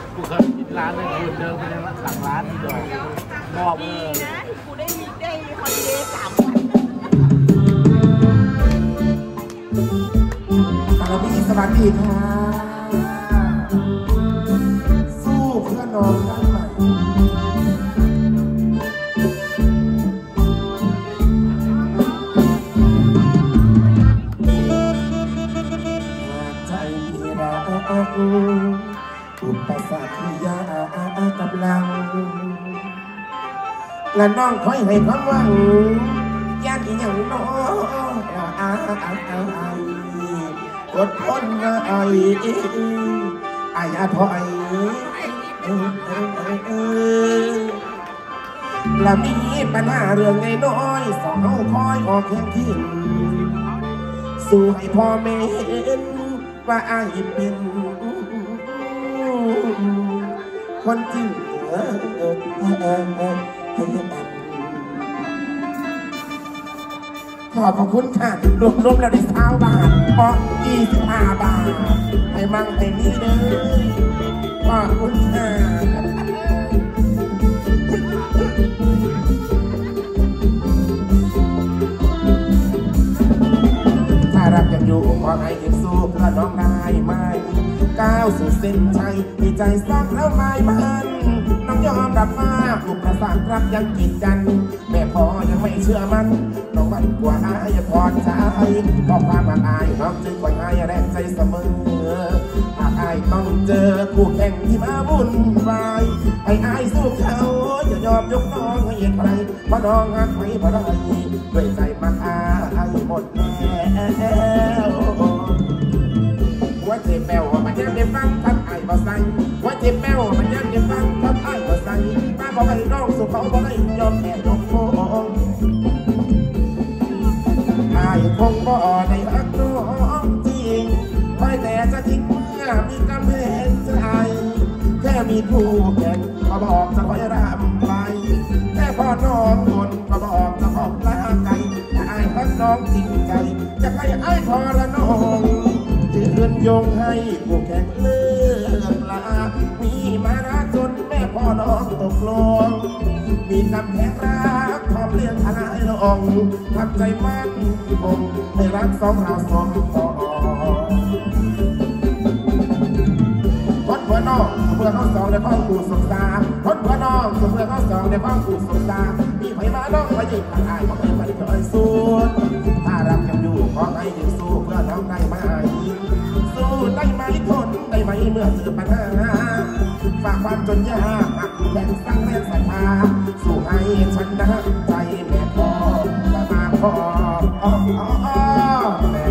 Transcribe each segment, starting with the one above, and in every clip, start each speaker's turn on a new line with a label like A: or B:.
A: กูเคยกินร้านเลยคุณเดิมไปเลยสั่งร้านที่ดอกบอกเออ
B: นะกูได้ฮอลิเดย์3 วัน
C: สวัสดีสวัสดีค่ะสู้เพื่อนน้องได้ไหมใจมีรักอุปสรรคที่ยากกำลังและน้องคอยให้ความหวังยากอีกอย่างน้องอดทนไอ้อาถอยและมีปัญหาเรื่องไงน้อยสองเอาคอยออกแข่งทิ้งสู่ให้พ่อแม่เห็นว่าไอ้เป็นคนจริงขอบคุณค่ะรวมแล้วได้20 บาทเพราะ25 บาทให้มั่งให้นี่เด้อขอบคุณค่ะถ้ารักยังอยู่ขอให้ยังสู้เพื่อน้องได้ไหมก้าวสู่เส้นชัยมีใจสร้างแล้วไม่มันน้องยอมรับว่าอุปสรรครักยังกีดกันแม่พ่อยังไม่เชื่อมันน้องมันกลัวอายพอใจเพราะความอายน้องจึงคอยอายแรงใจเสมอหากอายต้องเจอคู่แข่งที่มาวุ่นวายให้อายสู้เขาอย่ายอมยกน้องให้ใครเพราะน้องหักไม่พอได้ด้วยใจมันอายหมดแล้วว่าเจ็บแป้วมันยังได้ฟังทับไอ้บ่ใส่ว่าเจ็บแป้วมันยังได้ฟังทับไอ้บ่ใส่มาบอกให้น้องสุขเขาบอกให้ยอมแพ้ยกโค้งไอ้คงบ่ได้รักน้องจริงคอยแต่จะทิ้งเมื่อมีกำแพงใจแค่มีผู้แข่งก็บอกจะคอยรำไปแค่พอน้องคนก็บอกจะขอบลาไก่แต่ไอ้รักน้องจริงใจจะให้ไอ้ทรน้องยืนยงให้ผู้แข่งเลิกลามีมานะจนแม่พ่อน้องตกลงมีกำแพงรักขอบเลี้ยงทนายลองทำใจมั่นคงให้รักสองเราสองต่อคนเพื่อนน้องเพื่อนเขาสองในพ่อกูสงสารคนเพื่อนน้องเพื่อนเขาสองในพ่อกูสงสารมีไผ่มาน้องมายืนทางอายเพราะเป็นไปเคยสู้ถ้ารักยังอยู่ขอให้ยังสู้เพื่อน้องได้ไหมสู้ได้ไหมทนได้ไหมเมื่อเจอปัญหาฝากความจนยากหักแรงสร้างแรงศรัทธาสู้ให้ฉันนะใจแม่พ่อจะมาพ่อแม่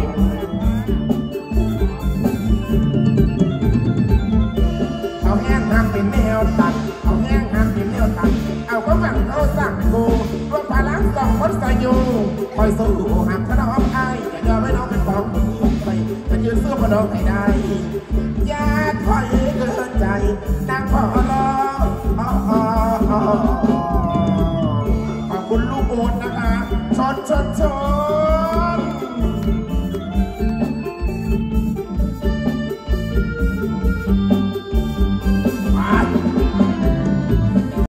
C: เอาแห้งหักเป็นแนวตัดเอาแห้งหักเป็นแนวตัดเอาก็หวังเอาสั่งกูรวมพลังสองคนใส่อยู่คอยสู้หักขนมไอ้อย่ายอมให้น้องเป็นของไปจะยืนสู้กับน้องให้ได้อย่าถอยเกินใจนางพ่อรอขอบคุณลูกโอนนะคะชน